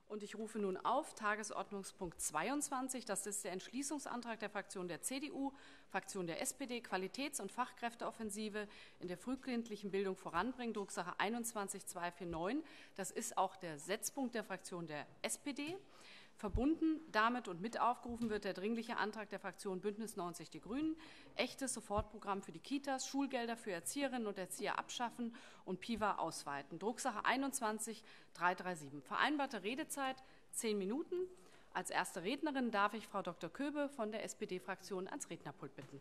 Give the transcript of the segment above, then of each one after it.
Und ich rufe nun auf Tagesordnungspunkt 22. Das ist der Entschließungsantrag der Fraktion der CDU, Fraktion der SPD, Qualitäts- und Fachkräfteoffensive in der frühkindlichen Bildung voranbringen, Drucksache 21-249. Das ist auch der Setzpunkt der Fraktion der SPD. Verbunden damit und mit aufgerufen wird der Dringliche Antrag der Fraktion Bündnis 90 Die Grünen, echtes Sofortprogramm für die Kitas, Schulgelder für Erzieherinnen und Erzieher abschaffen und PIVA ausweiten. Drucksache 21-337. Vereinbarte Redezeit 10 Minuten. Als erste Rednerin darf ich Frau Dr. Köbe von der SPD-Fraktion ans Rednerpult bitten.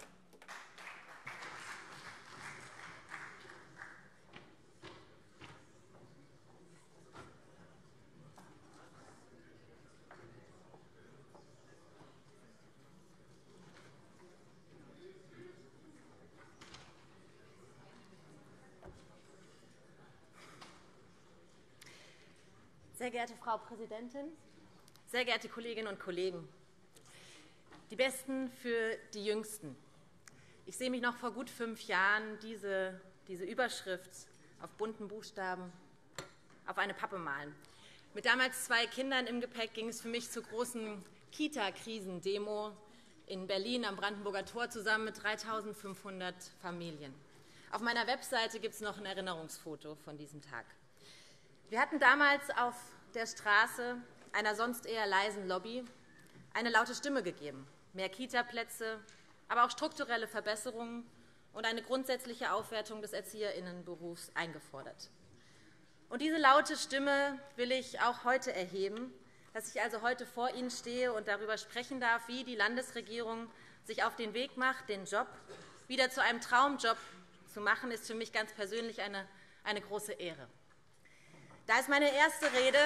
Sehr geehrte Frau Präsidentin, sehr geehrte Kolleginnen und Kollegen! Die Besten für die Jüngsten. Ich sehe mich noch vor gut 5 Jahren diese Überschrift auf bunten Buchstaben auf eine Pappe malen. Mit damals 2 Kindern im Gepäck ging es für mich zur großen Kita-Krisendemo in Berlin am Brandenburger Tor zusammen mit 3.500 Familien. Auf meiner Webseite gibt es noch ein Erinnerungsfoto von diesem Tag. Wir hatten damals auf der Straße einer sonst eher leisen Lobby eine laute Stimme gegeben, mehr Kita-Plätze, aber auch strukturelle Verbesserungen und eine grundsätzliche Aufwertung des Erzieherinnenberufs eingefordert. Und diese laute Stimme will ich auch heute erheben, dass ich also heute vor Ihnen stehe und darüber sprechen darf, wie die Landesregierung sich auf den Weg macht, den Job wieder zu einem Traumjob zu machen, ist für mich ganz persönlich eine große Ehre. Da ist meine erste Rede.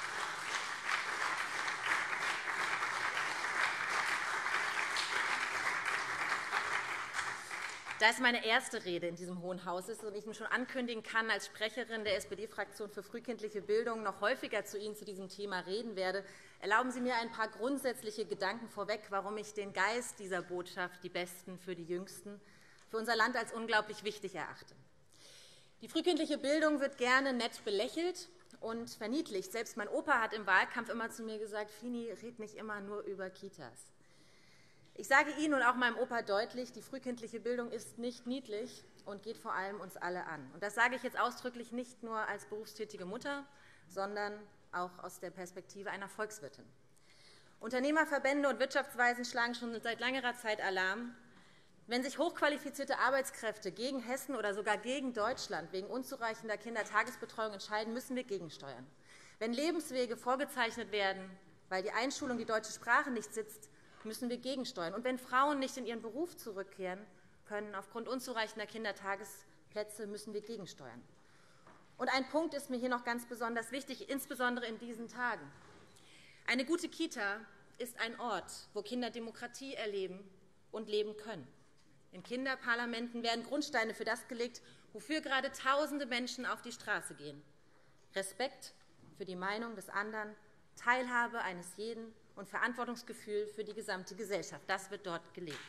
In diesem Hohen Haus ist und ich mich schon ankündigen kann, als Sprecherin der SPD-Fraktion für frühkindliche Bildung noch häufiger zu Ihnen zu diesem Thema reden werde, erlauben Sie mir ein paar grundsätzliche Gedanken vorweg, warum ich den Geist dieser Botschaft, die Besten für die Jüngsten, für unser Land als unglaublich wichtig erachte. Die frühkindliche Bildung wird gerne nett belächelt und verniedlicht. Selbst mein Opa hat im Wahlkampf immer zu mir gesagt, Fini, red nicht immer nur über Kitas. Ich sage Ihnen und auch meinem Opa deutlich, die frühkindliche Bildung ist nicht niedlich und geht vor allem uns alle an. Und das sage ich jetzt ausdrücklich nicht nur als berufstätige Mutter, sondern auch aus der Perspektive einer Volkswirtin. Unternehmerverbände und Wirtschaftsweisen schlagen schon seit längerer Zeit Alarm. Wenn sich hochqualifizierte Arbeitskräfte gegen Hessen oder sogar gegen Deutschland wegen unzureichender Kindertagesbetreuung entscheiden, müssen wir gegensteuern. Wenn Lebenswege vorgezeichnet werden, weil die Einschulung die deutsche Sprache nicht sitzt, müssen wir gegensteuern. Und wenn Frauen nicht in ihren Beruf zurückkehren können aufgrund unzureichender Kindertagesplätze, müssen wir gegensteuern. Und ein Punkt ist mir hier noch ganz besonders wichtig, insbesondere in diesen Tagen. Eine gute Kita ist ein Ort, wo Kinder Demokratie erleben und leben können. In Kinderparlamenten werden Grundsteine für das gelegt, wofür gerade Tausende Menschen auf die Straße gehen. Respekt für die Meinung des anderen, Teilhabe eines jeden und Verantwortungsgefühl für die gesamte Gesellschaft. Das wird dort gelebt.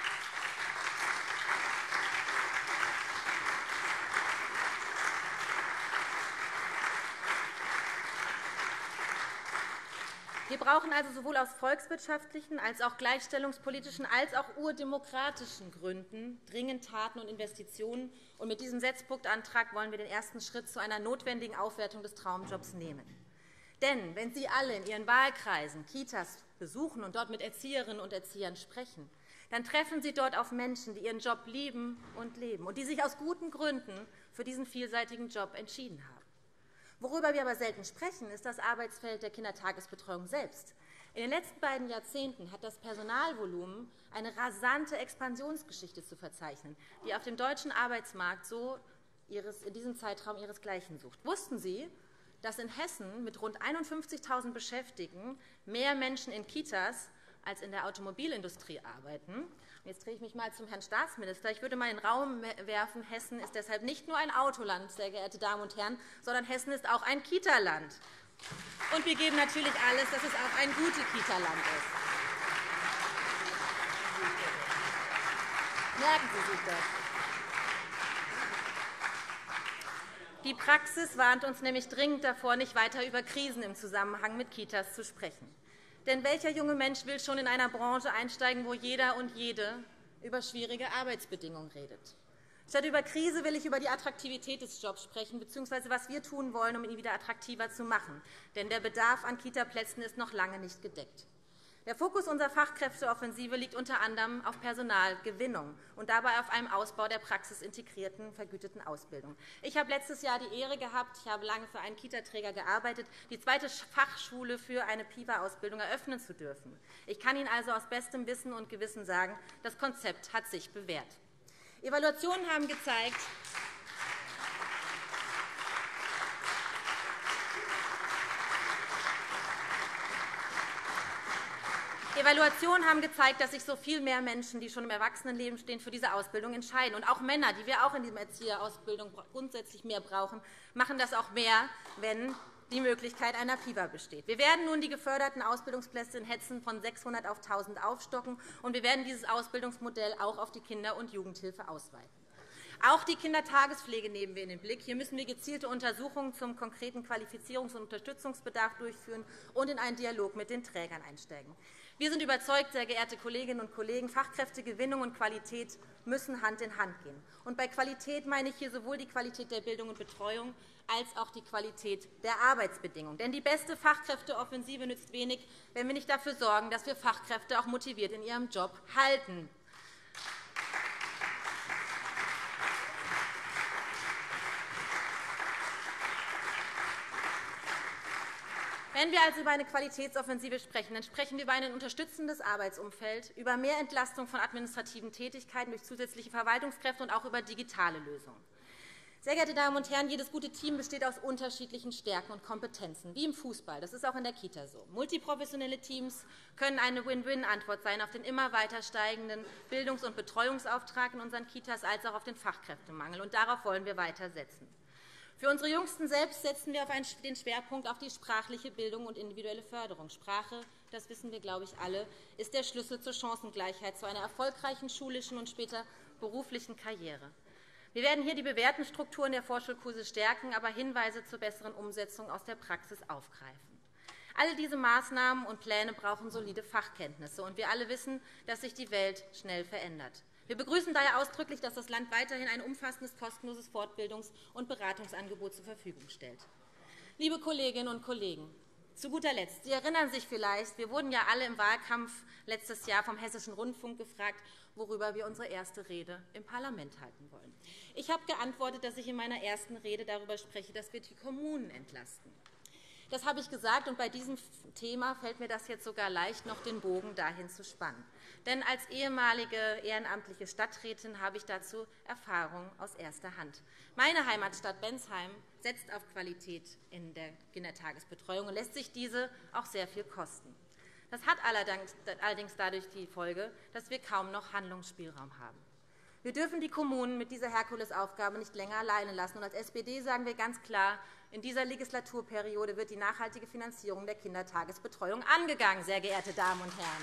Wir brauchen also sowohl aus volkswirtschaftlichen als auch gleichstellungspolitischen als auch urdemokratischen Gründen dringend Taten und Investitionen. Und mit diesem Setzpunktantrag wollen wir den ersten Schritt zu einer notwendigen Aufwertung des Traumjobs nehmen. Denn wenn Sie alle in Ihren Wahlkreisen Kitas besuchen und dort mit Erzieherinnen und Erziehern sprechen, dann treffen Sie dort auf Menschen, die ihren Job lieben und leben und die sich aus guten Gründen für diesen vielseitigen Job entschieden haben. Worüber wir aber selten sprechen, ist das Arbeitsfeld der Kindertagesbetreuung selbst. In den letzten beiden Jahrzehnten hat das Personalvolumen eine rasante Expansionsgeschichte zu verzeichnen, die auf dem deutschen Arbeitsmarkt so in diesem Zeitraum ihresgleichen sucht. Wussten Sie, dass in Hessen mit rund 51.000 Beschäftigten mehr Menschen in Kitas als in der Automobilindustrie arbeiten? Jetzt drehe ich mich mal zum Herrn Staatsminister. Ich würde mal in den Raum werfen, Hessen ist deshalb nicht nur ein Autoland, sehr geehrte Damen und Herren, sondern Hessen ist auch ein Kita-Land. Und wir geben natürlich alles, dass es auch ein gutes Kita-Land ist. Merken Sie sich das. Die Praxis warnt uns nämlich dringend davor, nicht weiter über Krisen im Zusammenhang mit Kitas zu sprechen. Denn welcher junge Mensch will schon in einer Branche einsteigen, wo jeder und jede über schwierige Arbeitsbedingungen redet? Statt über Krise will ich über die Attraktivität des Jobs sprechen, bzw. was wir tun wollen, um ihn wieder attraktiver zu machen. Denn der Bedarf an Kitaplätzen ist noch lange nicht gedeckt. Der Fokus unserer Fachkräfteoffensive liegt unter anderem auf Personalgewinnung und dabei auf einem Ausbau der praxisintegrierten, vergüteten Ausbildung. Ich habe letztes Jahr die Ehre gehabt, ich habe lange für einen Kitaträger gearbeitet, die zweite Fachschule für eine PIVA-Ausbildung eröffnen zu dürfen. Ich kann Ihnen also aus bestem Wissen und Gewissen sagen, das Konzept hat sich bewährt. Evaluationen haben gezeigt, dass sich so viel mehr Menschen, die schon im Erwachsenenleben stehen, für diese Ausbildung entscheiden. Und auch Männer, die wir auch in dieser Erzieherausbildung grundsätzlich mehr brauchen, machen das auch mehr, wenn die Möglichkeit einer PIVA besteht. Wir werden nun die geförderten Ausbildungsplätze in Hessen von 600 auf 1.000 aufstocken, und wir werden dieses Ausbildungsmodell auch auf die Kinder- und Jugendhilfe ausweiten. Auch die Kindertagespflege nehmen wir in den Blick. Hier müssen wir gezielte Untersuchungen zum konkreten Qualifizierungs- und Unterstützungsbedarf durchführen und in einen Dialog mit den Trägern einsteigen. Wir sind überzeugt, sehr geehrte Kolleginnen und Kollegen, Fachkräftegewinnung und Qualität müssen Hand in Hand gehen. Und bei Qualität meine ich hier sowohl die Qualität der Bildung und Betreuung als auch die Qualität der Arbeitsbedingungen. Denn die beste Fachkräfteoffensive nützt wenig, wenn wir nicht dafür sorgen, dass wir Fachkräfte auch motiviert in ihrem Job halten. Wenn wir also über eine Qualitätsoffensive sprechen, dann sprechen wir über ein unterstützendes Arbeitsumfeld, über mehr Entlastung von administrativen Tätigkeiten durch zusätzliche Verwaltungskräfte und auch über digitale Lösungen. Sehr geehrte Damen und Herren, jedes gute Team besteht aus unterschiedlichen Stärken und Kompetenzen, wie im Fußball. Das ist auch in der Kita so. Multiprofessionelle Teams können eine Win-Win-Antwort sein auf den immer weiter steigenden Bildungs- und Betreuungsauftrag in unseren Kitas als auch auf den Fachkräftemangel. Und darauf wollen wir weiter setzen. Für unsere Jüngsten selbst setzen wir den Schwerpunkt auf die sprachliche Bildung und individuelle Förderung. Sprache, das wissen wir, glaube ich, alle, ist der Schlüssel zur Chancengleichheit, zu einer erfolgreichen schulischen und später beruflichen Karriere. Wir werden hier die bewährten Strukturen der Vorschulkurse stärken, aber Hinweise zur besseren Umsetzung aus der Praxis aufgreifen. All diese Maßnahmen und Pläne brauchen solide Fachkenntnisse, und wir alle wissen, dass sich die Welt schnell verändert. Wir begrüßen daher ausdrücklich, dass das Land weiterhin ein umfassendes, kostenloses Fortbildungs- und Beratungsangebot zur Verfügung stellt. Liebe Kolleginnen und Kollegen, zu guter Letzt, Sie erinnern sich vielleicht, wir wurden ja alle im Wahlkampf letztes Jahr vom Hessischen Rundfunk gefragt, worüber wir unsere erste Rede im Parlament halten wollen. Ich habe geantwortet, dass ich in meiner ersten Rede darüber spreche, dass wir die Kommunen entlasten. Das habe ich gesagt, und bei diesem Thema fällt mir das jetzt sogar leicht, noch den Bogen dahin zu spannen. Denn als ehemalige ehrenamtliche Stadträtin habe ich dazu Erfahrung aus erster Hand. Meine Heimatstadt Bensheim setzt auf Qualität in der Kindertagesbetreuung und lässt sich diese auch sehr viel kosten. Das hat allerdings dadurch die Folge, dass wir kaum noch Handlungsspielraum haben. Wir dürfen die Kommunen mit dieser Herkulesaufgabe nicht länger alleine lassen. Und als SPD sagen wir ganz klar, in dieser Legislaturperiode wird die nachhaltige Finanzierung der Kindertagesbetreuung angegangen, sehr geehrte Damen und Herren.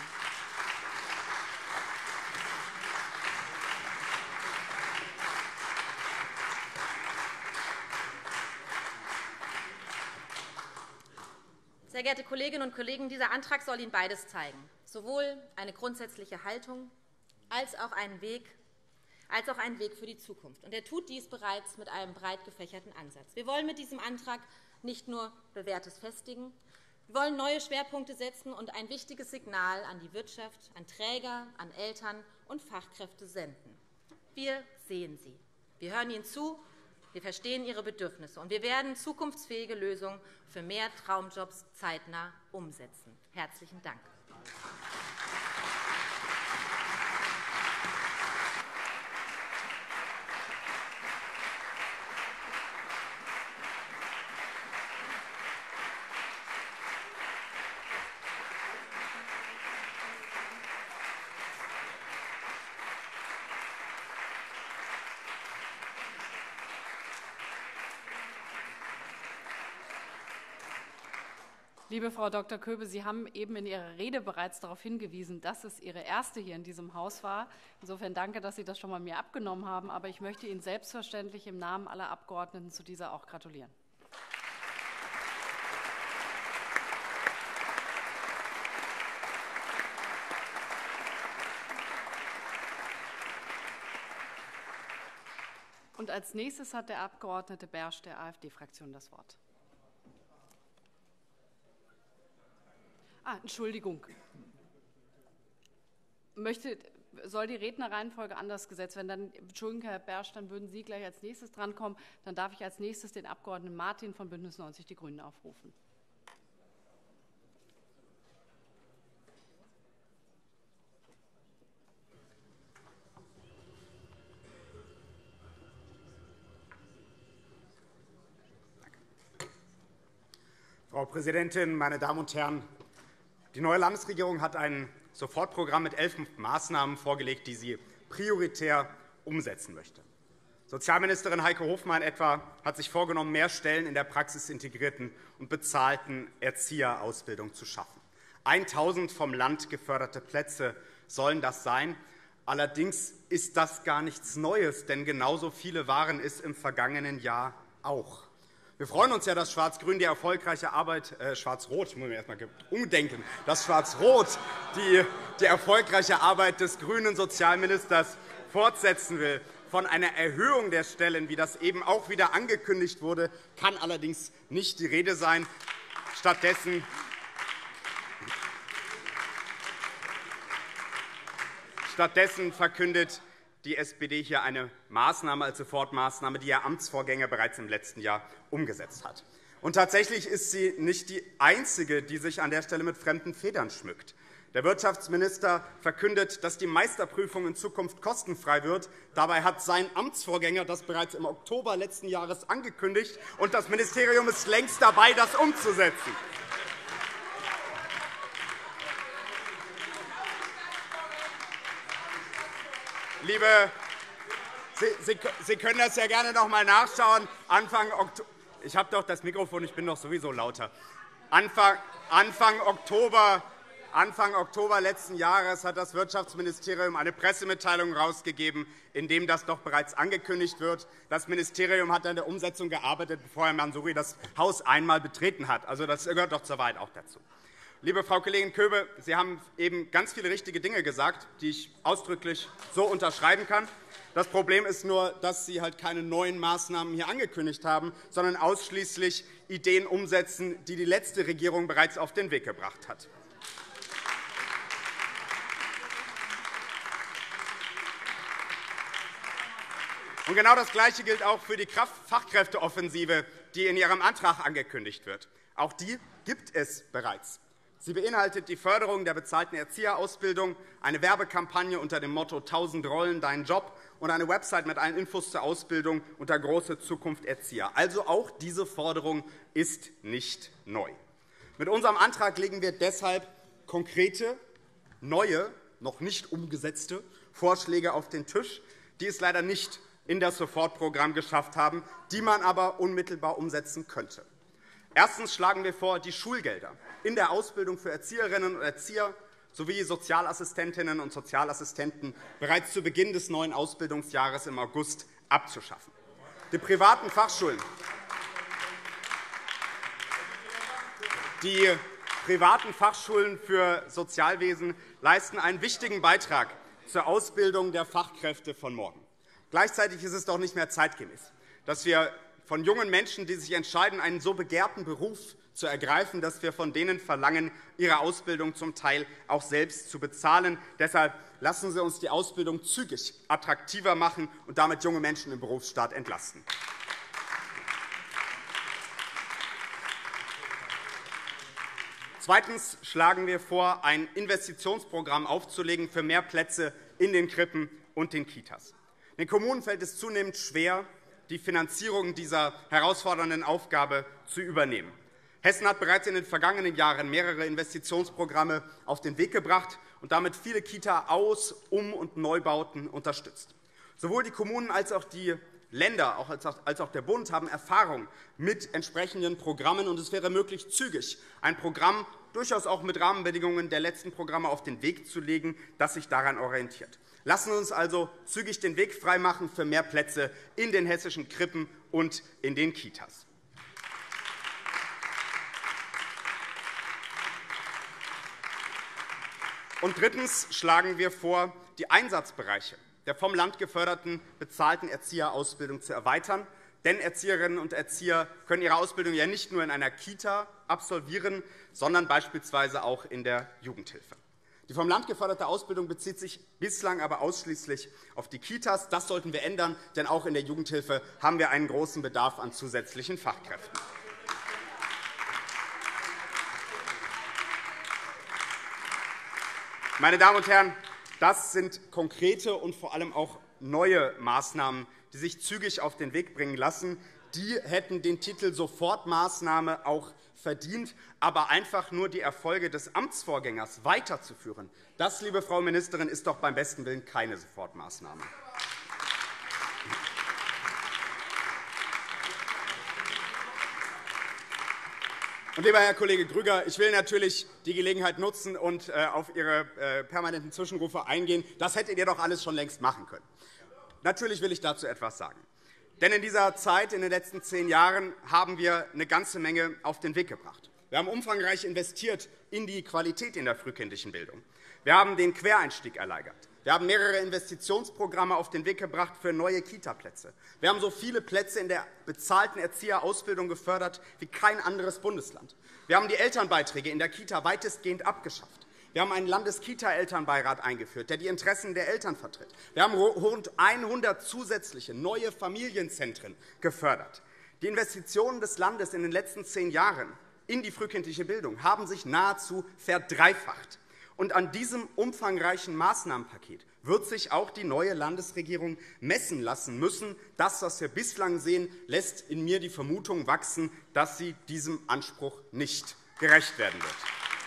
Sehr geehrte Kolleginnen und Kollegen, dieser Antrag soll Ihnen beides zeigen, sowohl eine grundsätzliche Haltung als auch einen Weg für die Zukunft. Und er tut dies bereits mit einem breit gefächerten Ansatz. Wir wollen mit diesem Antrag nicht nur Bewährtes festigen, wir wollen neue Schwerpunkte setzen und ein wichtiges Signal an die Wirtschaft, an Träger, an Eltern und Fachkräfte senden. Wir sehen Sie, wir hören Ihnen zu, wir verstehen Ihre Bedürfnisse, und wir werden zukunftsfähige Lösungen für mehr Traumjobs zeitnah umsetzen. Herzlichen Dank. Liebe Frau Dr. Köbe, Sie haben eben in Ihrer Rede bereits darauf hingewiesen, dass es Ihre erste hier in diesem Haus war. Insofern danke, dass Sie das schon mal mir abgenommen haben. Aber ich möchte Ihnen selbstverständlich im Namen aller Abgeordneten zu dieser auch gratulieren. Und als nächstes hat der Abgeordnete Bersch der AfD-Fraktion das Wort. Entschuldigung. Soll die Rednerreihenfolge anders gesetzt werden? Dann, Entschuldigung, Herr Bersch, dann würden Sie gleich als nächstes drankommen. Dann darf ich als nächstes den Abgeordneten Martin von BÜNDNIS 90 die GRÜNEN aufrufen. Frau Präsidentin, meine Damen und Herren! Die neue Landesregierung hat ein Sofortprogramm mit 11 Maßnahmen vorgelegt, die sie prioritär umsetzen möchte. Sozialministerin Heike Hofmann etwa hat sich vorgenommen, mehr Stellen in der praxisintegrierten und bezahlten Erzieherausbildung zu schaffen. 1.000 vom Land geförderte Plätze sollen das sein. Allerdings ist das gar nichts Neues, denn genauso viele waren es im vergangenen Jahr auch. Wir freuen uns ja, dass Schwarz-Grün die erfolgreiche Arbeit, Schwarz-Rot, ich muss mir erst mal umdenken, dass Schwarz-Rot die erfolgreiche Arbeit des grünen Sozialministers fortsetzen will. Von einer Erhöhung der Stellen, wie das eben auch wieder angekündigt wurde, kann allerdings nicht die Rede sein. Stattdessen verkündet die SPD hier eine Maßnahme als Sofortmaßnahme, die ihr Amtsvorgänger bereits im letzten Jahr umgesetzt hat. Und tatsächlich ist sie nicht die einzige, die sich an der Stelle mit fremden Federn schmückt. Der Wirtschaftsminister verkündet, dass die Meisterprüfung in Zukunft kostenfrei wird. Dabei hat sein Amtsvorgänger das bereits im Oktober letzten Jahres angekündigt, und das Ministerium ist längst dabei, das umzusetzen. Sie können das ja gerne noch einmal nachschauen. Ich habe doch das Mikrofon, ich bin doch sowieso lauter. Anfang Oktober letzten Jahres hat das Wirtschaftsministerium eine Pressemitteilung herausgegeben, in der das doch bereits angekündigt wird. Das Ministerium hat an der Umsetzung gearbeitet, bevor Herr Mansouri das Haus einmal betreten hat. Also, das gehört doch zur Wahrheit auch dazu. Liebe Frau Kollegin Köbe, Sie haben eben ganz viele richtige Dinge gesagt, die ich ausdrücklich so unterschreiben kann. Das Problem ist nur, dass Sie halt keine neuen Maßnahmen hier angekündigt haben, sondern ausschließlich Ideen umsetzen, die die letzte Regierung bereits auf den Weg gebracht hat. Und genau das Gleiche gilt auch für die Fachkräfteoffensive, die in Ihrem Antrag angekündigt wird. Auch die gibt es bereits. Sie beinhaltet die Förderung der bezahlten Erzieherausbildung, eine Werbekampagne unter dem Motto 1000 Rollen, dein Job und eine Website mit allen Infos zur Ausbildung unter große Zukunft Erzieher. Also auch diese Forderung ist nicht neu. Mit unserem Antrag legen wir deshalb konkrete, neue, noch nicht umgesetzte Vorschläge auf den Tisch, die es leider nicht in das Sofortprogramm geschafft haben, die man aber unmittelbar umsetzen könnte. Erstens schlagen wir vor, die Schulgelder in der Ausbildung für Erzieherinnen und Erzieher sowie Sozialassistentinnen und Sozialassistenten bereits zu Beginn des neuen Ausbildungsjahres im August abzuschaffen. Die privaten Fachschulen für Sozialwesen leisten einen wichtigen Beitrag zur Ausbildung der Fachkräfte von morgen. Gleichzeitig ist es doch nicht mehr zeitgemäß, dass wir von jungen Menschen, die sich entscheiden, einen so begehrten Beruf zu ergreifen, dass wir von denen verlangen, ihre Ausbildung zum Teil auch selbst zu bezahlen. Deshalb lassen Sie uns die Ausbildung zügig attraktiver machen und damit junge Menschen im Berufsstaat entlasten. Zweitens schlagen wir vor, ein Investitionsprogramm aufzulegen für mehr Plätze in den Krippen und den Kitas. Den Kommunen fällt es zunehmend schwer, die Finanzierung dieser herausfordernden Aufgabe zu übernehmen. Hessen hat bereits in den vergangenen Jahren mehrere Investitionsprogramme auf den Weg gebracht und damit viele Kita-Aus-, Um- und Neubauten unterstützt. Sowohl die Kommunen als auch die Länder als auch der Bund haben Erfahrung mit entsprechenden Programmen, und es wäre möglich, zügig ein Programm durchaus auch mit Rahmenbedingungen der letzten Programme auf den Weg zu legen, das sich daran orientiert. Lassen Sie uns also zügig den Weg freimachen für mehr Plätze in den hessischen Krippen und in den Kitas. Und drittens schlagen wir vor, die Einsatzbereiche der vom Land geförderten bezahlten Erzieherausbildung zu erweitern. Denn Erzieherinnen und Erzieher können ihre Ausbildung ja nicht nur in einer Kita absolvieren, sondern beispielsweise auch in der Jugendhilfe. Die vom Land geförderte Ausbildung bezieht sich bislang aber ausschließlich auf die Kitas. Das sollten wir ändern, denn auch in der Jugendhilfe haben wir einen großen Bedarf an zusätzlichen Fachkräften. Meine Damen und Herren, das sind konkrete und vor allem auch neue Maßnahmen, die sich zügig auf den Weg bringen lassen. Die hätten den Titel Sofortmaßnahme auch verdient, aber einfach nur die Erfolge des Amtsvorgängers weiterzuführen, das, liebe Frau Ministerin, ist doch beim besten Willen keine Sofortmaßnahme. Und, lieber Herr Kollege Grüger, ich will natürlich die Gelegenheit nutzen und auf Ihre permanenten Zwischenrufe eingehen. Das hättet ihr doch alles schon längst machen können. Natürlich will ich dazu etwas sagen. Denn in dieser Zeit, in den letzten 10 Jahren, haben wir eine ganze Menge auf den Weg gebracht. Wir haben umfangreich investiert in die Qualität in der frühkindlichen Bildung. Wir haben den Quereinstieg erleichtert. Wir haben mehrere Investitionsprogramme auf den Weg gebracht für neue Kitaplätze. Wir haben so viele Plätze in der bezahlten Erzieherausbildung gefördert wie kein anderes Bundesland. Wir haben die Elternbeiträge in der Kita weitestgehend abgeschafft. Wir haben einen Landeskita-Elternbeirat eingeführt, der die Interessen der Eltern vertritt. Wir haben rund 100 zusätzliche neue Familienzentren gefördert. Die Investitionen des Landes in den letzten 10 Jahren in die frühkindliche Bildung haben sich nahezu verdreifacht. Und an diesem umfangreichen Maßnahmenpaket wird sich auch die neue Landesregierung messen lassen müssen. Das, was wir bislang sehen, lässt in mir die Vermutung wachsen, dass sie diesem Anspruch nicht gerecht werden wird.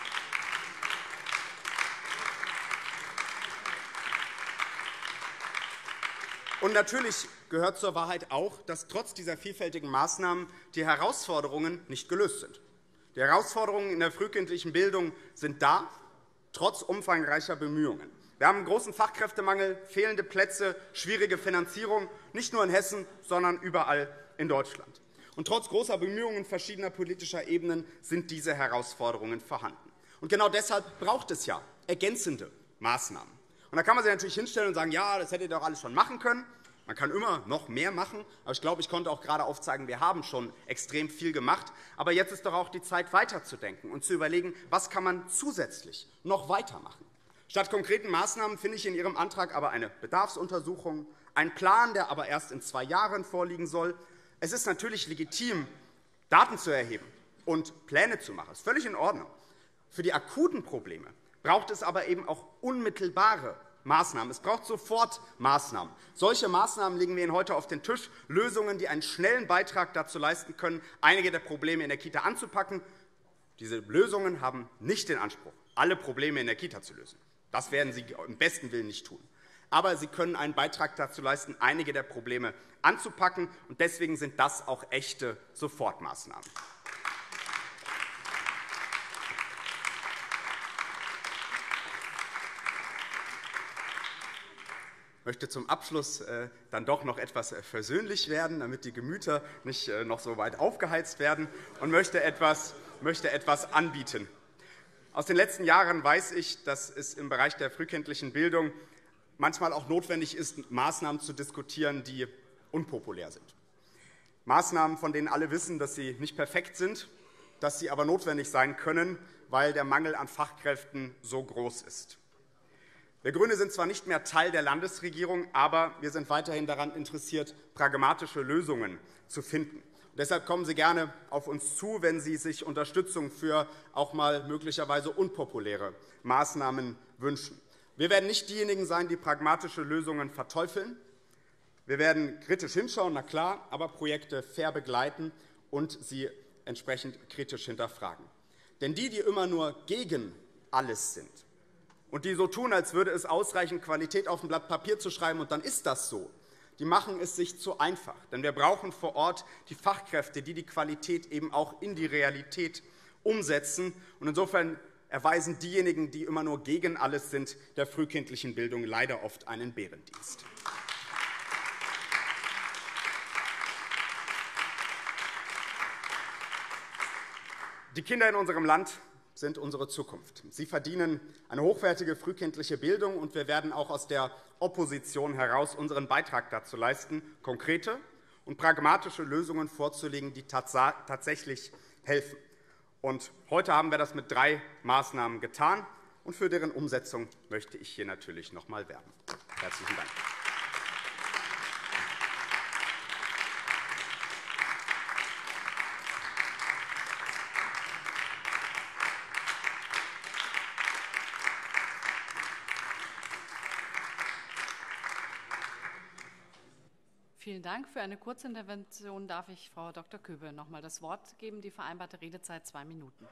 Und natürlich gehört zur Wahrheit auch, dass trotz dieser vielfältigen Maßnahmen die Herausforderungen nicht gelöst sind. Die Herausforderungen in der frühkindlichen Bildung sind da, trotz umfangreicher Bemühungen. Wir haben einen großen Fachkräftemangel, fehlende Plätze, schwierige Finanzierung, nicht nur in Hessen, sondern überall in Deutschland. Und trotz großer Bemühungen verschiedener politischer Ebenen sind diese Herausforderungen vorhanden. Und genau deshalb braucht es ja ergänzende Maßnahmen. Und da kann man sich natürlich hinstellen und sagen, ja, das hättet ihr doch alles schon machen können. Man kann immer noch mehr machen, aber ich glaube, ich konnte auch gerade aufzeigen, wir haben schon extrem viel gemacht. Aber jetzt ist doch auch die Zeit, weiterzudenken und zu überlegen, was kann man zusätzlich noch weitermachen. Statt konkreten Maßnahmen finde ich in Ihrem Antrag aber eine Bedarfsuntersuchung, einen Plan, der aber erst in 2 Jahren vorliegen soll. Es ist natürlich legitim, Daten zu erheben und Pläne zu machen. Das ist völlig in Ordnung. Für die akuten Probleme braucht es aber eben auch unmittelbare Maßnahmen. Es braucht sofort Maßnahmen. Solche Maßnahmen legen wir Ihnen heute auf den Tisch, Lösungen, die einen schnellen Beitrag dazu leisten können, einige der Probleme in der Kita anzupacken. Diese Lösungen haben nicht den Anspruch, alle Probleme in der Kita zu lösen. Das werden Sie im besten Willen nicht tun. Aber sie können einen Beitrag dazu leisten, einige der Probleme anzupacken. Und deswegen sind das auch echte Sofortmaßnahmen. Ich möchte zum Abschluss dann doch noch etwas versöhnlich werden, damit die Gemüter nicht noch so weit aufgeheizt werden, und möchte etwas anbieten. Aus den letzten Jahren weiß ich, dass es im Bereich der frühkindlichen Bildung manchmal auch notwendig ist, Maßnahmen zu diskutieren, die unpopulär sind. Maßnahmen, von denen alle wissen, dass sie nicht perfekt sind, dass sie aber notwendig sein können, weil der Mangel an Fachkräften so groß ist. Wir GRÜNE sind zwar nicht mehr Teil der Landesregierung, aber wir sind weiterhin daran interessiert, pragmatische Lösungen zu finden. Deshalb kommen Sie gerne auf uns zu, wenn Sie sich Unterstützung für auch mal möglicherweise unpopuläre Maßnahmen wünschen. Wir werden nicht diejenigen sein, die pragmatische Lösungen verteufeln. Wir werden kritisch hinschauen, na klar, aber Projekte fair begleiten und sie entsprechend kritisch hinterfragen. Denn die immer nur gegen alles sind und die so tun, als würde es ausreichen, Qualität auf ein Blatt Papier zu schreiben, und dann ist das so, die machen es sich zu einfach. Denn wir brauchen vor Ort die Fachkräfte, die die Qualität eben auch in die Realität umsetzen. Und insofern erweisen diejenigen, die immer nur gegen alles sind, der frühkindlichen Bildung leider oft einen Bärendienst. Die Kinder in unserem Land sind unsere Zukunft. Sie verdienen eine hochwertige frühkindliche Bildung, und wir werden auch aus der Opposition heraus unseren Beitrag dazu leisten, konkrete und pragmatische Lösungen vorzulegen, die tatsächlich helfen. Und heute haben wir das mit 3 Maßnahmen getan, und für deren Umsetzung möchte ich hier natürlich noch einmal werben. Herzlichen Dank. Vielen Dank. Für eine Kurzintervention darf ich Frau Dr. Köbe noch einmal das Wort geben. Die vereinbarte Redezeit 2 Minuten.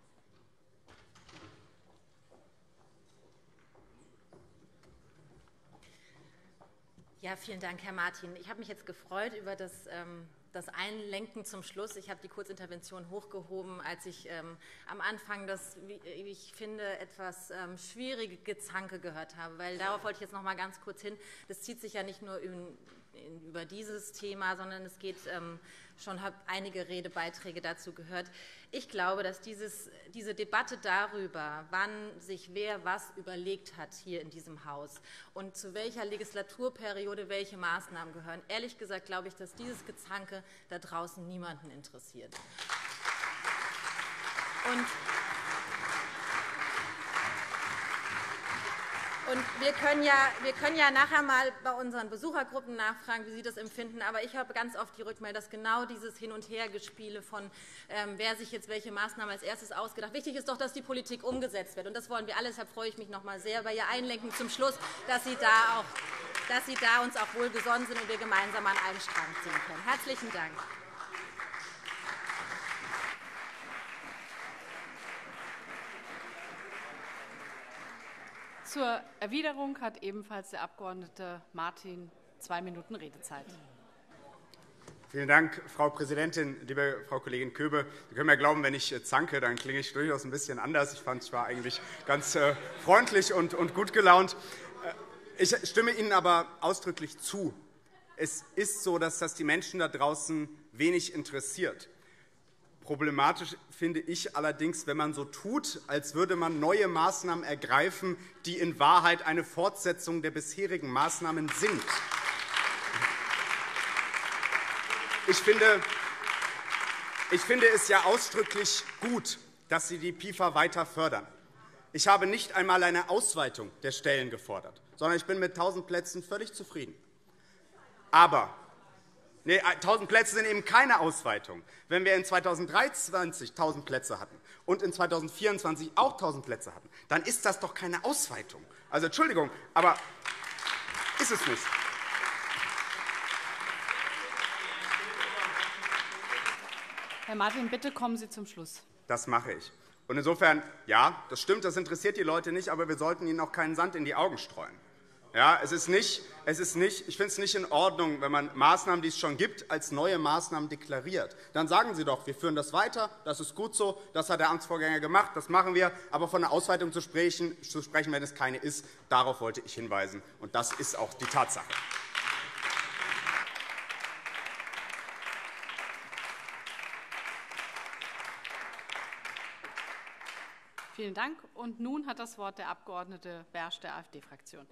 Ja, vielen Dank, Herr Martin. Ich habe mich jetzt gefreut über das Einlenken zum Schluss. Ich habe die Kurzintervention hochgehoben, als ich am Anfang das, wie ich finde, etwas schwierige Gezanke gehört habe. Weil darauf wollte ich jetzt noch mal ganz kurz hin. Das zieht sich ja nicht nur über dieses Thema, sondern es geht schon, habe einige Redebeiträge dazu gehört. Ich glaube, dass diese Debatte darüber, wann sich wer was überlegt hat hier in diesem Haus und zu welcher Legislaturperiode welche Maßnahmen gehören, ehrlich gesagt glaube ich, dass dieses Gezanke da draußen niemanden interessiert. Und wir können ja nachher mal bei unseren Besuchergruppen nachfragen, wie sie das empfinden. Aber ich habe ganz oft die Rückmeldung, dass genau dieses Hin- und Hergespiele von wer sich jetzt welche Maßnahmen als erstes ausgedacht. Wichtig ist doch, dass die Politik umgesetzt wird. Und das wollen wir alle. Deshalb freue ich mich noch einmal sehr über Ihr Einlenken zum Schluss, dass Sie da uns auch wohlgesonnen sind und wir gemeinsam an einem Strang ziehen können. Herzlichen Dank. Zur Erwiderung hat ebenfalls der Abg. Martin 2 Minuten Redezeit. Vielen Dank, Frau Präsidentin, liebe Frau Kollegin Köbe. Sie können mir glauben, wenn ich zanke, dann klinge ich durchaus ein bisschen anders. Ich fand, ich war eigentlich ganz freundlich und gut gelaunt. Ich stimme Ihnen aber ausdrücklich zu. Es ist so, dass das die Menschen da draußen wenig interessiert. Problematisch finde ich allerdings, wenn man so tut, als würde man neue Maßnahmen ergreifen, die in Wahrheit eine Fortsetzung der bisherigen Maßnahmen sind. Ich finde es ja ausdrücklich gut, dass Sie die PIFA weiter fördern. Ich habe nicht einmal eine Ausweitung der Stellen gefordert, sondern ich bin mit 1.000 Plätzen völlig zufrieden. Aber 1.000 Plätze sind eben keine Ausweitung. Wenn wir in 2023 1.000 Plätze hatten und in 2024 auch 1.000 Plätze hatten, dann ist das doch keine Ausweitung. Also Entschuldigung, aber ist es nicht. Herr Martin, bitte kommen Sie zum Schluss. Das mache ich. Und insofern, ja, das stimmt, das interessiert die Leute nicht, aber wir sollten ihnen auch keinen Sand in die Augen streuen. Ja, ich finde es nicht in Ordnung, wenn man Maßnahmen, die es schon gibt, als neue Maßnahmen deklariert. Dann sagen Sie doch, wir führen das weiter, das ist gut so, das hat der Amtsvorgänger gemacht, das machen wir. Aber von einer Ausweitung zu sprechen, wenn es keine ist, darauf wollte ich hinweisen. Und das ist auch die Tatsache. Vielen Dank. Und nun hat das Wort der Abg. Bersch der AfD-Fraktion.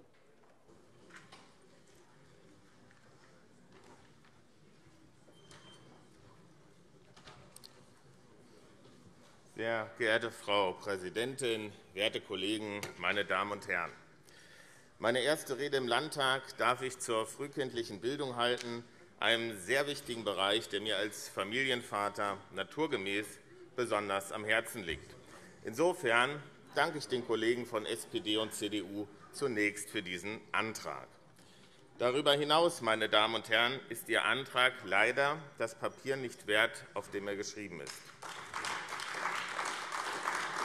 Sehr geehrte Frau Präsidentin, werte Kollegen, meine Damen und Herren! Meine erste Rede im Landtag darf ich zur frühkindlichen Bildung halten, einem sehr wichtigen Bereich, der mir als Familienvater naturgemäß besonders am Herzen liegt. Insofern danke ich den Kollegen von SPD und CDU zunächst für diesen Antrag. Darüber hinaus, meine Damen und Herren, ist Ihr Antrag leider das Papier nicht wert, auf dem er geschrieben ist.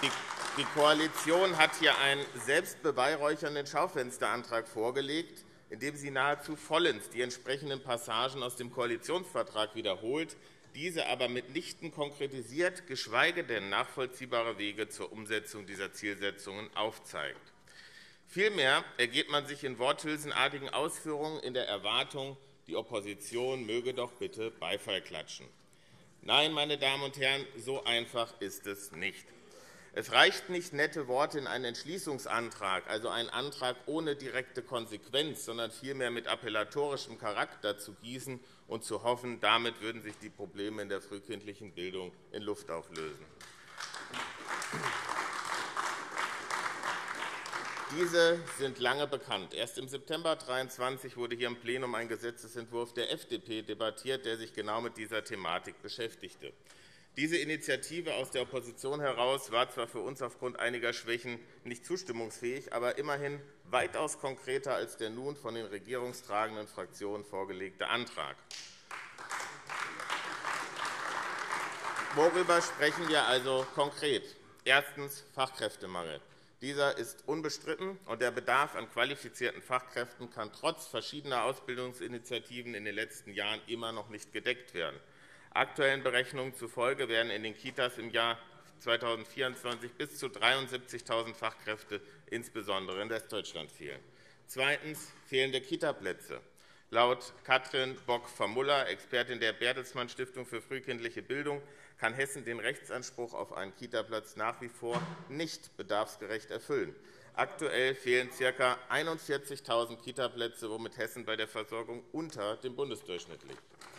Die Koalition hat hier einen selbstbeweihräuchernden Schaufensterantrag vorgelegt, indem sie nahezu vollends die entsprechenden Passagen aus dem Koalitionsvertrag wiederholt, diese aber mitnichten konkretisiert, geschweige denn nachvollziehbare Wege zur Umsetzung dieser Zielsetzungen aufzeigt. Vielmehr ergeht man sich in worthülsenartigen Ausführungen in der Erwartung, die Opposition möge doch bitte Beifall klatschen. Nein, meine Damen und Herren, so einfach ist es nicht. Es reicht nicht, nette Worte in einen Entschließungsantrag, also einen Antrag ohne direkte Konsequenz, sondern vielmehr mit appellatorischem Charakter zu gießen und zu hoffen, damit würden sich die Probleme in der frühkindlichen Bildung in Luft auflösen. Diese sind lange bekannt. Erst im September 2023 wurde hier im Plenum ein Gesetzentwurf der FDP debattiert, der sich genau mit dieser Thematik beschäftigte. Diese Initiative aus der Opposition heraus war zwar für uns aufgrund einiger Schwächen nicht zustimmungsfähig, aber immerhin weitaus konkreter als der nun von den regierungstragenden Fraktionen vorgelegte Antrag. Worüber sprechen wir also konkret? Erstens Fachkräftemangel. Dieser ist unbestritten, und der Bedarf an qualifizierten Fachkräften kann trotz verschiedener Ausbildungsinitiativen in den letzten Jahren immer noch nicht gedeckt werden. Aktuellen Berechnungen zufolge werden in den Kitas im Jahr 2024 bis zu 73.000 Fachkräfte insbesondere in Westdeutschland fehlen. Zweitens fehlende Kitaplätze. Laut Katrin Bock-Vermuller, Expertin der Bertelsmann Stiftung für frühkindliche Bildung, kann Hessen den Rechtsanspruch auf einen Kitaplatz nach wie vor nicht bedarfsgerecht erfüllen. Aktuell fehlen ca. 41.000 Kitaplätze, womit Hessen bei der Versorgung unter dem Bundesdurchschnitt liegt.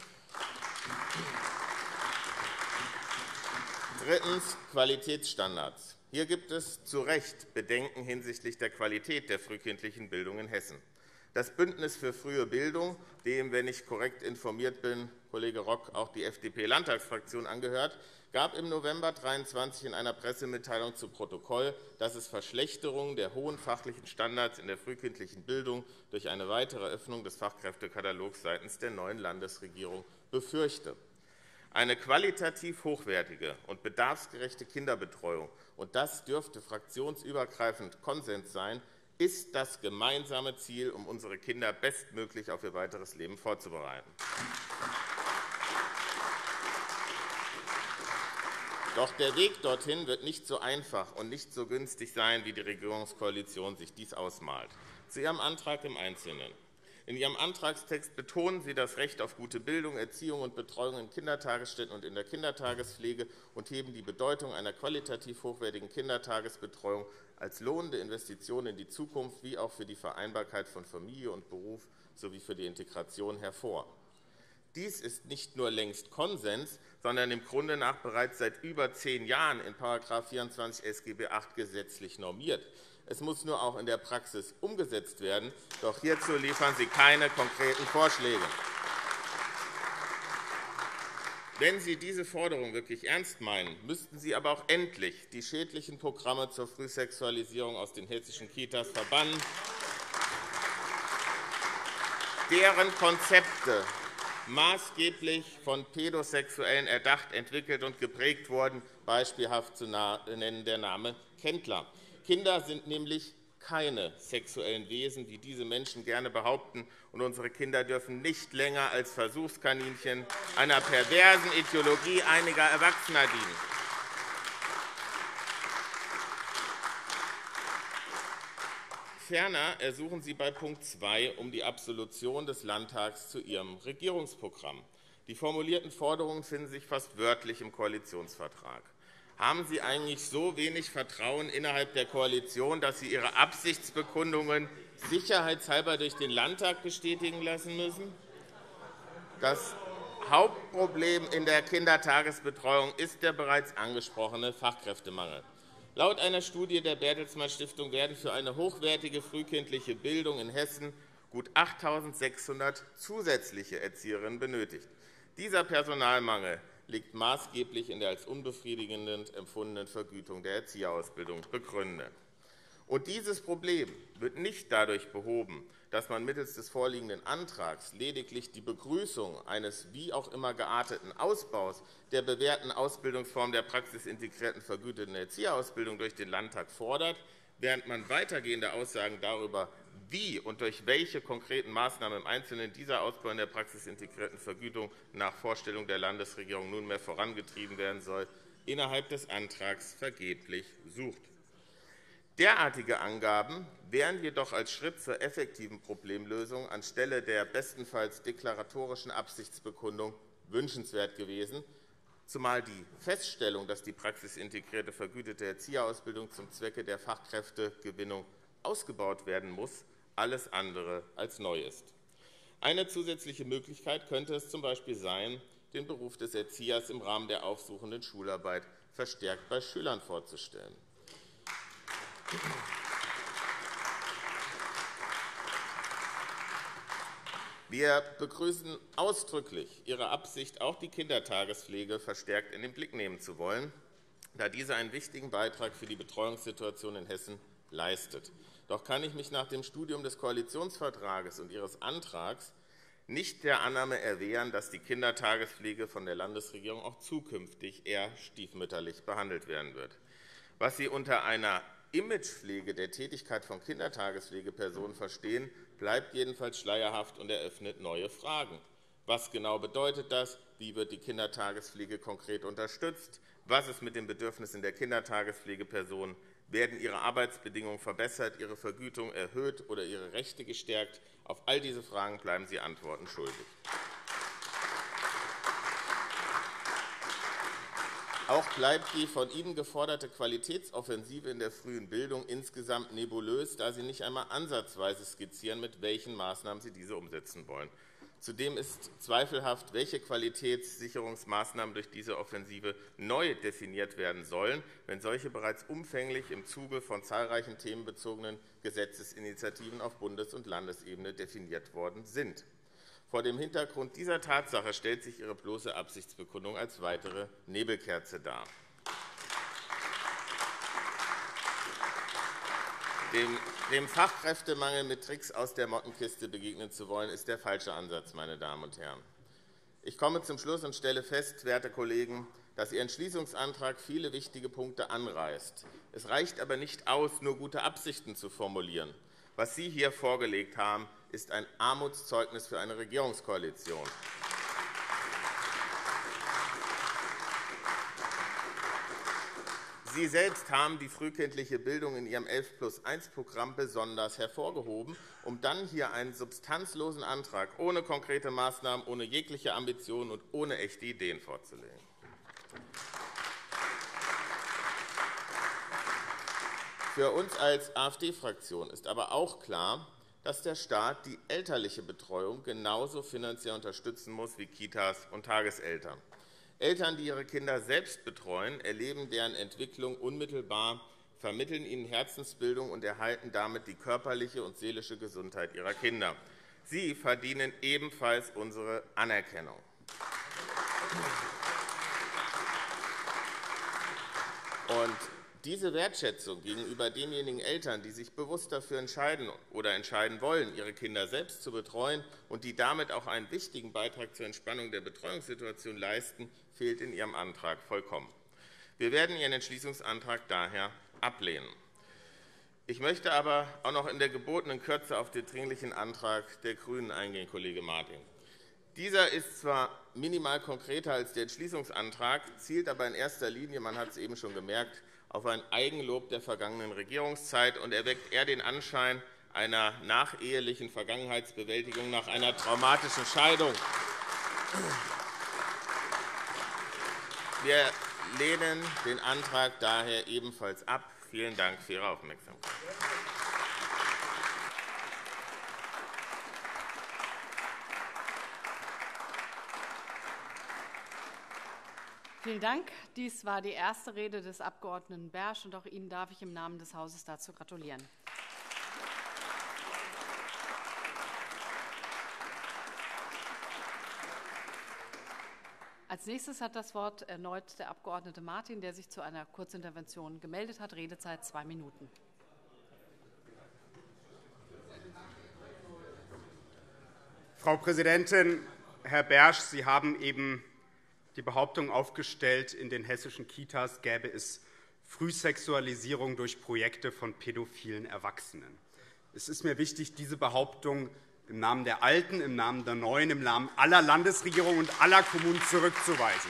Drittens Qualitätsstandards. Hier gibt es zu Recht Bedenken hinsichtlich der Qualität der frühkindlichen Bildung in Hessen. Das Bündnis für frühe Bildung, dem, wenn ich korrekt informiert bin, Kollege Rock auch die FDP-Landtagsfraktion angehört, gab im November 2023 in einer Pressemitteilung zu Protokoll, dass es Verschlechterungen der hohen fachlichen Standards in der frühkindlichen Bildung durch eine weitere Öffnung des Fachkräftekatalogs seitens der neuen Landesregierung befürchte. Eine qualitativ hochwertige und bedarfsgerechte Kinderbetreuung, und das dürfte fraktionsübergreifend Konsens sein, ist das gemeinsame Ziel, um unsere Kinder bestmöglich auf ihr weiteres Leben vorzubereiten. Doch der Weg dorthin wird nicht so einfach und nicht so günstig sein, wie die Regierungskoalition sich dies ausmalt. Zu Ihrem Antrag im Einzelnen. In Ihrem Antragstext betonen Sie das Recht auf gute Bildung, Erziehung und Betreuung in Kindertagesstätten und in der Kindertagespflege und heben die Bedeutung einer qualitativ hochwertigen Kindertagesbetreuung als lohnende Investition in die Zukunft wie auch für die Vereinbarkeit von Familie und Beruf sowie für die Integration hervor. Dies ist nicht nur längst Konsens, sondern im Grunde nach bereits seit über 10 Jahren in § 24 SGB VIII gesetzlich normiert. Es muss nur auch in der Praxis umgesetzt werden, doch hierzu liefern Sie keine konkreten Vorschläge. Wenn Sie diese Forderung wirklich ernst meinen, müssten Sie aber auch endlich die schädlichen Programme zur Frühsexualisierung aus den hessischen Kitas verbannen, deren Konzepte maßgeblich von Pädosexuellen erdacht, entwickelt und geprägt wurden, beispielhaft zu nennen der Name Kendler. Kinder sind nämlich keine sexuellen Wesen, wie diese Menschen gerne behaupten, und unsere Kinder dürfen nicht länger als Versuchskaninchen einer perversen Ideologie einiger Erwachsener dienen. Ferner ersuchen Sie bei Punkt 2 um die Absolution des Landtags zu Ihrem Regierungsprogramm. Die formulierten Forderungen finden sich fast wörtlich im Koalitionsvertrag. Haben Sie eigentlich so wenig Vertrauen innerhalb der Koalition, dass Sie Ihre Absichtsbekundungen sicherheitshalber durch den Landtag bestätigen lassen müssen? Das Hauptproblem in der Kindertagesbetreuung ist der bereits angesprochene Fachkräftemangel. Laut einer Studie der Bertelsmann Stiftung werden für eine hochwertige frühkindliche Bildung in Hessen gut 8.600 zusätzliche Erzieherinnen benötigt. Dieser Personalmangel liegt maßgeblich in der als unbefriedigend empfundenen Vergütung der Erzieherausbildung begründet. Und dieses Problem wird nicht dadurch behoben, dass man mittels des vorliegenden Antrags lediglich die Begrüßung eines wie auch immer gearteten Ausbaus der bewährten Ausbildungsform der praxisintegrierten vergüteten Erzieherausbildung durch den Landtag fordert, während man weitergehende Aussagen darüber, wie und durch welche konkreten Maßnahmen im Einzelnen dieser Ausbau in der praxisintegrierten Vergütung nach Vorstellung der Landesregierung nunmehr vorangetrieben werden soll, innerhalb des Antrags vergeblich sucht. Derartige Angaben wären jedoch als Schritt zur effektiven Problemlösung anstelle der bestenfalls deklaratorischen Absichtsbekundung wünschenswert gewesen, zumal die Feststellung, dass die praxisintegrierte vergütete Erzieherausbildung zum Zwecke der Fachkräftegewinnung ausgebaut werden muss, alles andere als neu ist. Eine zusätzliche Möglichkeit könnte es z.B. sein, den Beruf des Erziehers im Rahmen der aufsuchenden Schularbeit verstärkt bei Schülern vorzustellen. Wir begrüßen ausdrücklich Ihre Absicht, auch die Kindertagespflege verstärkt in den Blick nehmen zu wollen, da diese einen wichtigen Beitrag für die Betreuungssituation in Hessen leistet. Doch kann ich mich nach dem Studium des Koalitionsvertrages und Ihres Antrags nicht der Annahme erwehren, dass die Kindertagespflege von der Landesregierung auch zukünftig eher stiefmütterlich behandelt werden wird. Was Sie unter einer Imagepflege der Tätigkeit von Kindertagespflegepersonen verstehen, bleibt jedenfalls schleierhaft und eröffnet neue Fragen. Was genau bedeutet das? Wie wird die Kindertagespflege konkret unterstützt? Was ist mit den Bedürfnissen der Kindertagespflegepersonen? Werden ihre Arbeitsbedingungen verbessert, ihre Vergütung erhöht oder ihre Rechte gestärkt? Auf all diese Fragen bleiben Sie Antworten schuldig. Auch bleibt die von Ihnen geforderte Qualitätsoffensive in der frühen Bildung insgesamt nebulös, da Sie nicht einmal ansatzweise skizzieren, mit welchen Maßnahmen Sie diese umsetzen wollen. Zudem ist zweifelhaft, welche Qualitätssicherungsmaßnahmen durch diese Offensive neu definiert werden sollen, wenn solche bereits umfänglich im Zuge von zahlreichen themenbezogenen Gesetzesinitiativen auf Bundes- und Landesebene definiert worden sind. Vor dem Hintergrund dieser Tatsache stellt sich Ihre bloße Absichtsbekundung als weitere Nebelkerze dar. Dem Fachkräftemangel mit Tricks aus der Mottenkiste begegnen zu wollen, ist der falsche Ansatz, meine Damen und Herren. Ich komme zum Schluss und stelle fest, werte Kollegen, dass Ihr Entschließungsantrag viele wichtige Punkte anreißt. Es reicht aber nicht aus, nur gute Absichten zu formulieren. Was Sie hier vorgelegt haben, ist ein Armutszeugnis für eine Regierungskoalition. Sie selbst haben die frühkindliche Bildung in Ihrem 11+1-Programm besonders hervorgehoben, um dann hier einen substanzlosen Antrag ohne konkrete Maßnahmen, ohne jegliche Ambitionen und ohne echte Ideen vorzulegen. Für uns als AfD-Fraktion ist aber auch klar, dass der Staat die elterliche Betreuung genauso finanziell unterstützen muss wie Kitas und Tageseltern. Eltern, die ihre Kinder selbst betreuen, erleben deren Entwicklung unmittelbar, vermitteln ihnen Herzensbildung und erhalten damit die körperliche und seelische Gesundheit ihrer Kinder. Sie verdienen ebenfalls unsere Anerkennung. Und diese Wertschätzung gegenüber denjenigen Eltern, die sich bewusst dafür entscheiden oder entscheiden wollen, ihre Kinder selbst zu betreuen und die damit auch einen wichtigen Beitrag zur Entspannung der Betreuungssituation leisten, fehlt in Ihrem Antrag vollkommen. Wir werden Ihren Entschließungsantrag daher ablehnen. Ich möchte aber auch noch in der gebotenen Kürze auf den dringlichen Antrag der GRÜNEN eingehen, Kollege Martin. Dieser ist zwar minimal konkreter als der Entschließungsantrag, zielt aber in erster Linie, man hat es eben schon gemerkt, auf ein Eigenlob der vergangenen Regierungszeit und erweckt eher den Anschein einer nachehelichen Vergangenheitsbewältigung nach einer traumatischen Scheidung. Wir lehnen den Antrag daher ebenfalls ab. Vielen Dank für Ihre Aufmerksamkeit. Vielen Dank. Dies war die erste Rede des Abg. Bersch, und auch Ihnen darf ich im Namen des Hauses dazu gratulieren. Als nächstes hat das Wort erneut der Abg. Martin, der sich zu einer Kurzintervention gemeldet hat. Redezeit 2 Minuten. Frau Präsidentin, Herr Bersch, Sie haben eben die Behauptung aufgestellt, in den hessischen Kitas gäbe es Frühsexualisierung durch Projekte von pädophilen Erwachsenen. Es ist mir wichtig, diese Behauptung im Namen der Alten, im Namen der Neuen, im Namen aller Landesregierungen und aller Kommunen zurückzuweisen.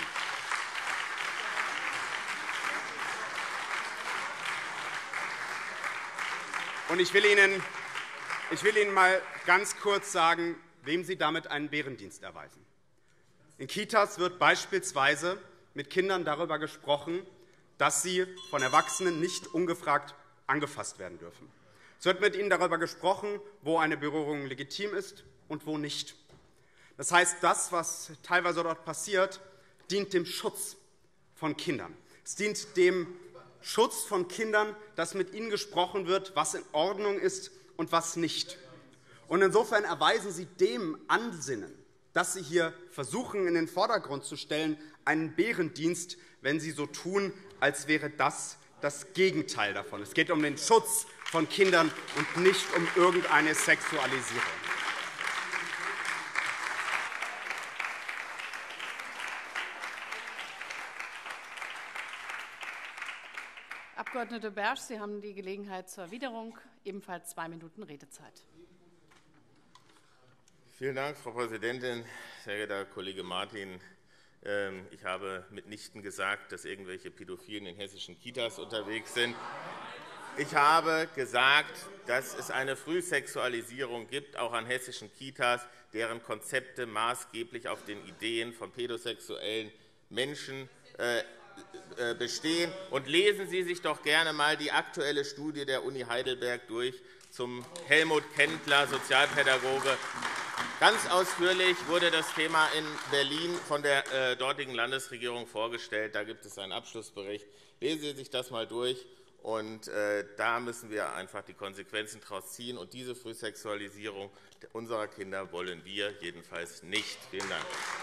Und ich will Ihnen mal ganz kurz sagen, wem Sie damit einen Bärendienst erweisen. In Kitas wird beispielsweise mit Kindern darüber gesprochen, dass sie von Erwachsenen nicht ungefragt angefasst werden dürfen. Es wird mit ihnen darüber gesprochen, wo eine Berührung legitim ist und wo nicht. Das heißt, das, was teilweise dort passiert, dient dem Schutz von Kindern. Es dient dem Schutz von Kindern, dass mit ihnen gesprochen wird, was in Ordnung ist und was nicht. Und insofern erweisen Sie dem Ansinnen, das Sie hier versuchen in den Vordergrund zu stellen, einen Bärendienst, wenn Sie so tun, als wäre das das Gegenteil davon. Es geht um den Schutz von Kindern und nicht um irgendeine Sexualisierung. Abg. Bersch, Sie haben die Gelegenheit zur Erwiderung. Ebenfalls 2 Minuten Redezeit. Vielen Dank, Frau Präsidentin. Sehr geehrter Kollege Martin, ich habe mitnichten gesagt, dass irgendwelche Pädophilen in hessischen Kitas unterwegs sind. Ich habe gesagt, dass es eine Frühsexualisierung gibt, auch an hessischen Kitas, deren Konzepte maßgeblich auf den Ideen von pädosexuellen Menschen bestehen. Und lesen Sie sich doch gerne einmal die aktuelle Studie der Uni Heidelberg durch zum Helmut Kendler, Sozialpädagoge. Ganz ausführlich wurde das Thema in Berlin von der dortigen Landesregierung vorgestellt. Da gibt es einen Abschlussbericht. Lesen Sie sich das einmal durch. Und da müssen wir einfach die Konsequenzen daraus ziehen. Und diese Frühsexualisierung unserer Kinder wollen wir jedenfalls nicht. Vielen Dank.